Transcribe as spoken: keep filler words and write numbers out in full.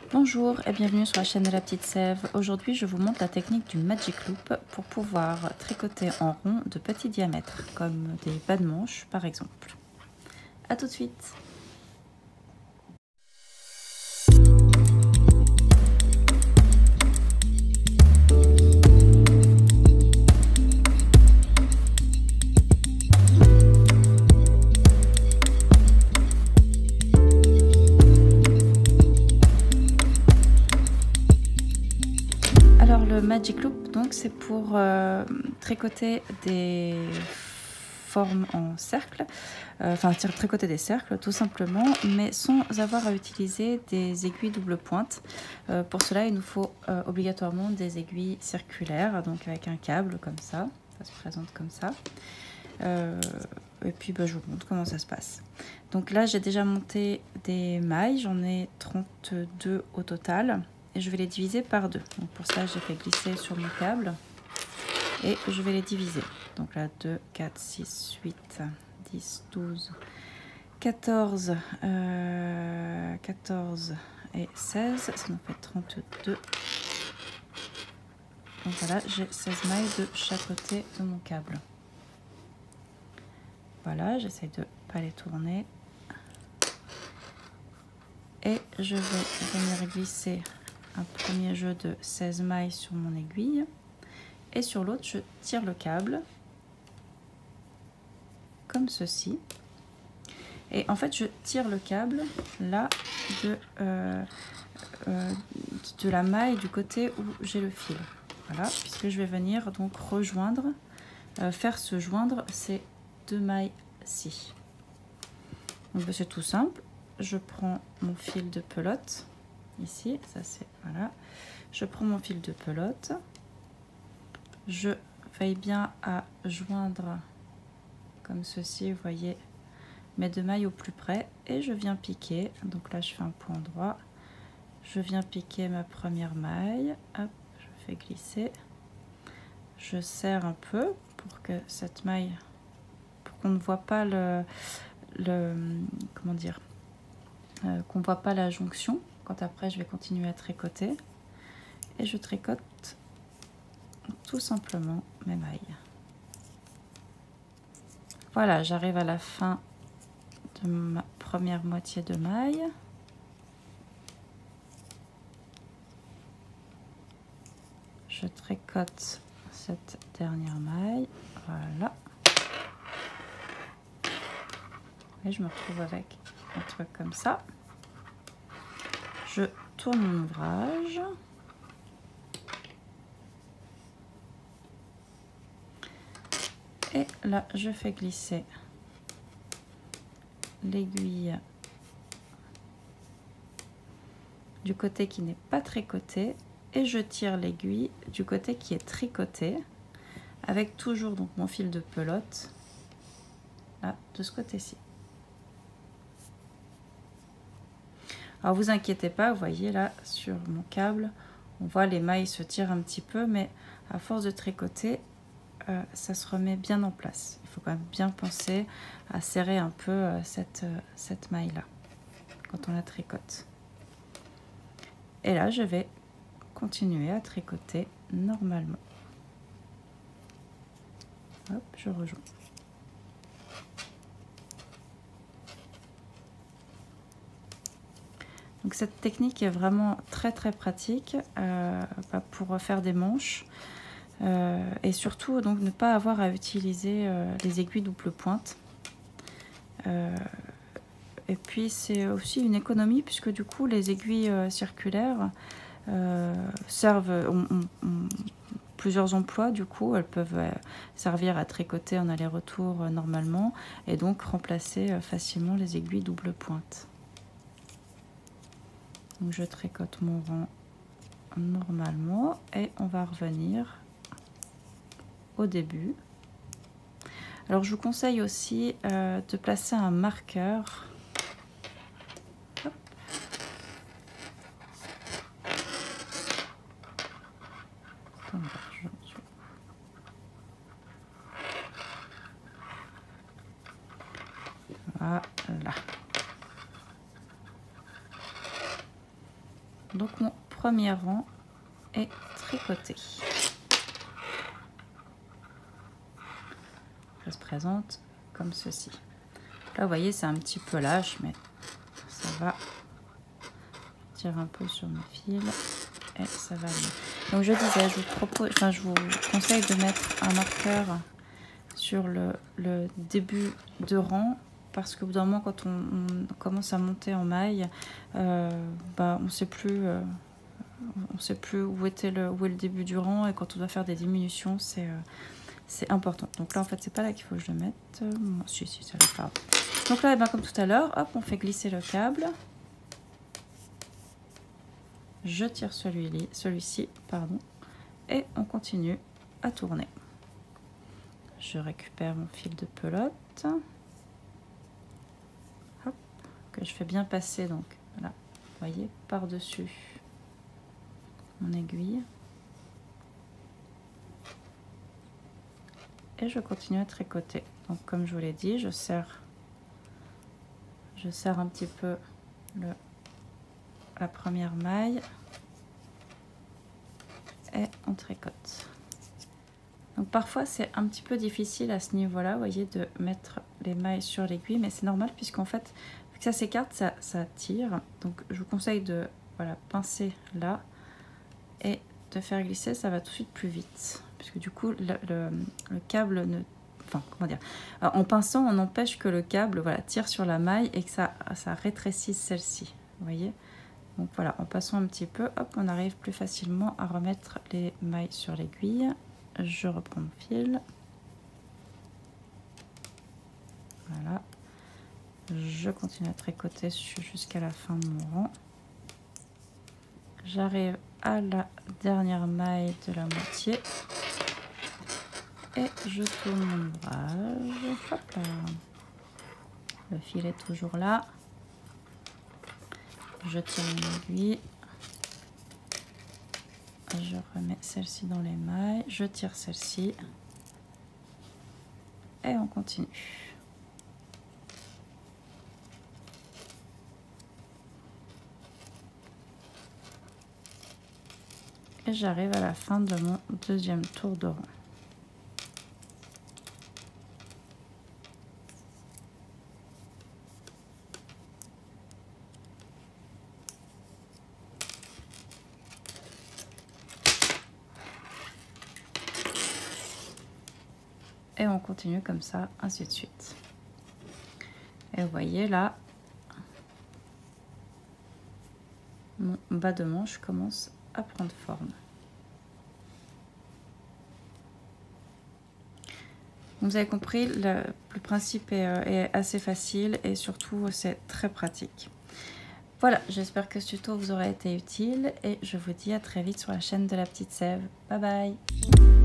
Bonjour et bienvenue sur la chaîne de la petite Sève. Aujourd'hui je vous montre la technique du Magic Loop pour pouvoir tricoter en rond de petits diamètres comme des bas de manche par exemple. A tout de suite. Alors le Magic Loop, donc c'est pour euh, tricoter des formes en cercle, euh, enfin tricoter des cercles tout simplement, mais sans avoir à utiliser des aiguilles double pointe. Euh, pour cela, il nous faut euh, obligatoirement des aiguilles circulaires, donc avec un câble comme ça, ça se présente comme ça. Euh, et puis bah, je vous montre comment ça se passe. Donc là j'ai déjà monté des mailles, j'en ai trente-deux au total. Et je vais les diviser par deux. Donc pour ça, j'ai fait glisser sur mon câble et je vais les diviser. Donc là, deux, quatre, six, huit, dix, douze, quatorze, euh, quatorze et seize. Ça nous fait trente-deux. Donc voilà, j'ai seize mailles de chaque côté de mon câble. Voilà, j'essaye de ne pas les tourner. Et je vais venir glisser un premier jeu de seize mailles sur mon aiguille et sur l'autre je tire le câble comme ceci et en fait je tire le câble là de, euh, euh, de la maille du côté où j'ai le fil, voilà, puisque je vais venir donc rejoindre euh, faire se joindre ces deux mailles ci. Donc c'est tout simple, je prends mon fil de pelote ici, ça c'est, voilà, je prends mon fil de pelote, je veille bien à joindre comme ceci, vous voyez mes deux mailles au plus près et je viens piquer, donc là je fais un point droit, je viens piquer ma première maille, hop, je fais glisser, je serre un peu pour que cette maille, pour qu'on ne voit pas le, le comment dire, euh, qu'on ne voit pas la jonction. Quand après je vais continuer à tricoter et je tricote tout simplement mes mailles. Voilà, j'arrive à la fin de ma première moitié de maille. Je tricote cette dernière maille, voilà. Et je me retrouve avec un truc comme ça. Je tourne mon ouvrage. Et là, je fais glisser l'aiguille du côté qui n'est pas tricoté et je tire l'aiguille du côté qui est tricoté avec toujours donc mon fil de pelote là de ce côté-ci. Alors vous inquiétez pas, vous voyez là sur mon câble, on voit les mailles se tirent un petit peu, mais à force de tricoter, euh, ça se remet bien en place. Il faut quand même bien penser à serrer un peu euh, cette, euh, cette maille là quand on la tricote. Et là je vais continuer à tricoter normalement. Hop, je rejoins. Donc cette technique est vraiment très très pratique euh, pour faire des manches euh, et surtout donc ne pas avoir à utiliser euh, les aiguilles double pointe. Euh, et puis c'est aussi une économie puisque du coup les aiguilles euh, circulaires euh, servent ont, ont, ont plusieurs emplois, du coup elles peuvent euh, servir à tricoter en aller-retour euh, normalement et donc remplacer euh, facilement les aiguilles double pointe. Donc je tricote mon rang normalement et on va revenir au début. Alors je vous conseille aussi euh, de placer un marqueur. Hop. Voilà. Donc mon premier rang est tricoté. Ça se présente comme ceci. Là vous voyez c'est un petit peu lâche mais ça va. Je tire un peu sur mes fils et ça va mieux. Donc je disais, je vous propose, enfin je vous conseille de mettre un marqueur sur le, le début de rang parce qu'au bout d'un moment quand on, on commence à monter en maille, euh, bah, on ne sait plus, euh, on sait plus où était le, où est le début du rang et quand on doit faire des diminutions c'est euh, c'est important. Donc là en fait c'est pas là qu'il faut que je le mette. Euh, si si ça va pas. Donc là eh ben, comme tout à l'heure, hop on fait glisser le câble. Je tire celui-ci, celui-ci, pardon, et on continue à tourner. Je récupère mon fil de pelote, hop, que je fais bien passer, donc là, vous voyez, par-dessus mon aiguille. Et je continue à tricoter. Donc comme je vous l'ai dit, je serre, je serre un petit peu le la première maille et on tricote. Donc parfois c'est un petit peu difficile à ce niveau là, vous voyez, de mettre les mailles sur l'aiguille, mais c'est normal puisqu'en fait vu que ça s'écarte, ça, ça tire. Donc je vous conseille de voilà, pincer là et de faire glisser, ça va tout de suite plus vite puisque du coup le, le, le câble ne enfin comment dire, alors, en pinçant on empêche que le câble voilà, tire sur la maille et que ça, ça rétrécisse celle-ci, vous voyez. Donc voilà, en passant un petit peu, hop, on arrive plus facilement à remettre les mailles sur l'aiguille. Je reprends mon fil. Voilà. Je continue à tricoter jusqu'à la fin de mon rang. J'arrive à la dernière maille de la moitié. Et je tourne mon ouvrage. Hop là. Le fil est toujours là. Je tire mon aiguille, je remets celle-ci dans les mailles, je tire celle-ci et on continue. Et j'arrive à la fin de mon deuxième tour de rang. Et on continue comme ça, ainsi de suite. Et vous voyez là, mon bas de manche commence à prendre forme. Vous avez compris, le, le principe est, est assez facile et surtout c'est très pratique. Voilà, j'espère que ce tuto vous aura été utile et je vous dis à très vite sur la chaîne de la petite Sève. Bye bye!